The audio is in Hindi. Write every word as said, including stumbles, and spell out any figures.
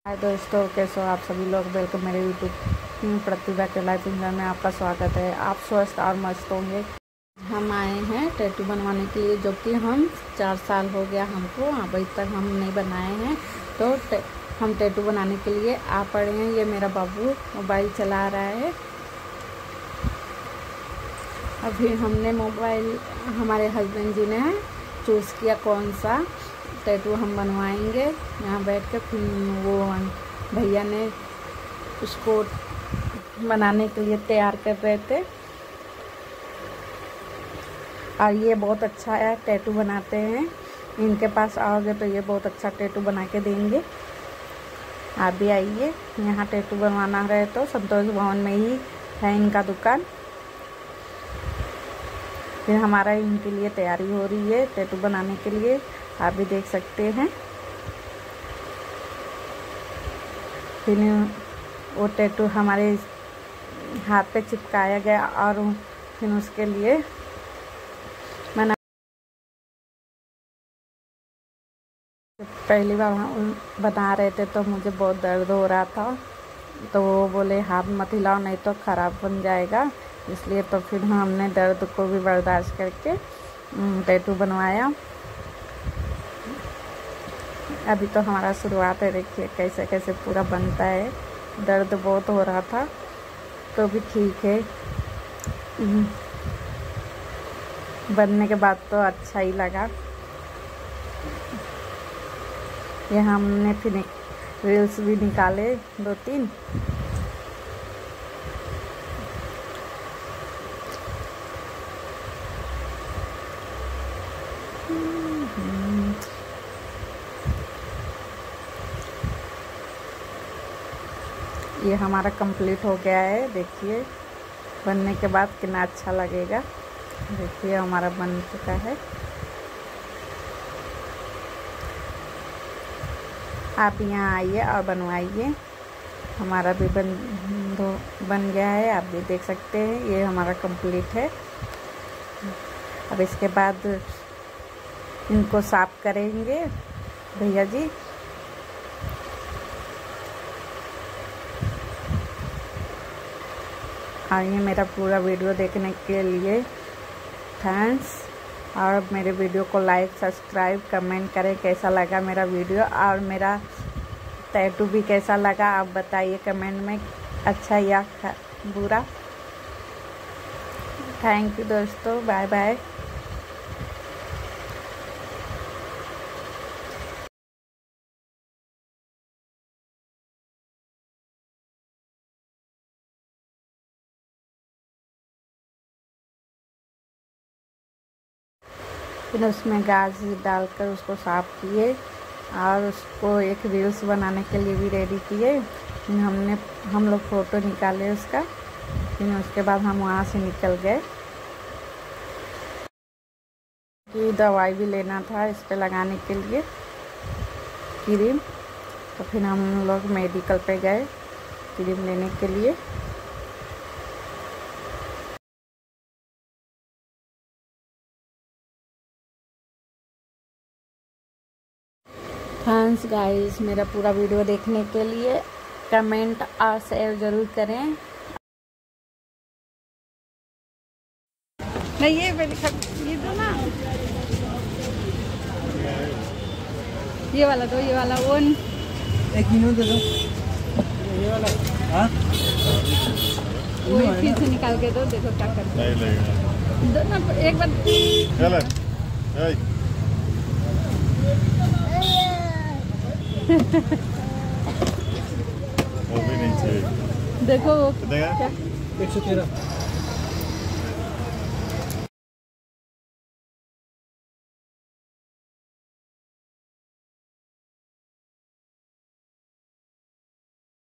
हाय दोस्तों, कैसे हो आप सभी लोग। वेलकम मेरे यूट्यूब प्रतिभा के लाइफ इंजन में आपका स्वागत है। आप स्वस्थ और मस्त होंगे। हम आए हैं टैटू बनवाने के लिए, जो कि हम चार साल हो गया हमको, अभी तक हम नहीं बनाए हैं। तो हम टैटू बनाने के लिए आ पड़े हैं। ये मेरा बाबू मोबाइल चला रहा है। अभी हमने मोबाइल हमारे हस्बैंड जी ने चूज़ किया कौन सा टैटू हम बनवाएंगे। यहाँ बैठ के फिर वो भैया ने उसको बनाने के लिए तैयार कर रहे थे। और ये बहुत अच्छा है, टैटू बनाते हैं। इनके पास आओगे तो ये बहुत अच्छा टैटू बना के देंगे। आप भी आइए, यहाँ टैटू बनवाना है तो संतोष भवन में ही है इनका दुकान। फिर हमारा इनके लिए तैयारी हो रही है टैटू बनाने के लिए, आप भी देख सकते हैं। फिर वो टैटू हमारे हाथ पे चिपकाया गया और फिर उसके लिए मैंने पहली बार बना रहे थे तो मुझे बहुत दर्द हो रहा था। तो वो बोले हाथ मत हिलाओ नहीं तो ख़राब बन जाएगा, इसलिए तो फिर हमने दर्द को भी बर्दाश्त करके टैटू बनवाया। अभी तो हमारा शुरुआत है, देखिए कैसे कैसे पूरा बनता है। दर्द बहुत हो रहा था तो भी ठीक है, बनने के बाद तो अच्छा ही लगा। ये हमने फिर रील्स भी निकाले दो तीन। ये हमारा कंप्लीट हो गया है। देखिए बनने के बाद कितना अच्छा लगेगा। देखिए हमारा बन चुका है। आप यहाँ आइए और बनवाइए। हमारा भी बन बन गया है, आप भी देख सकते हैं। ये हमारा कंप्लीट है। अब इसके बाद इनको साफ करेंगे भैया जी। और ये मेरा पूरा वीडियो देखने के लिए थैंक्स। और मेरे वीडियो को लाइक सब्सक्राइब कमेंट करें कैसा लगा मेरा वीडियो, और मेरा टैटू भी कैसा लगा आप बताइए कमेंट में, अच्छा या बुरा। थैंक यू दोस्तों, बाय बाय। फिर उसमें गाज डालकर उसको साफ़ किए और उसको एक रील्स बनाने के लिए भी रेडी किए। फिर हमने हम लोग फ़ोटो निकाले उसका। फिर उसके बाद हम वहाँ से निकल गए कि दवाई भी लेना था इस पे लगाने के लिए, क्रीम। तो फिर हम लोग मेडिकल पे गए क्रीम लेने के लिए। थैंक्स गाइस मेरा पूरा वीडियो देखने के लिए। कमेंट और शेयर ज़रूर करें। नहीं ये ये दो ना, ये वाला दो, ये वाला वन एक मिनट दे दो। ये वाला हाँ वो फिर से निकाल के दो। देखो क्या करते नहीं लगेगा। दो ना एक बार। चल वो भी नहीं चाहिए। देखो कितने का? एक सौ तेरह।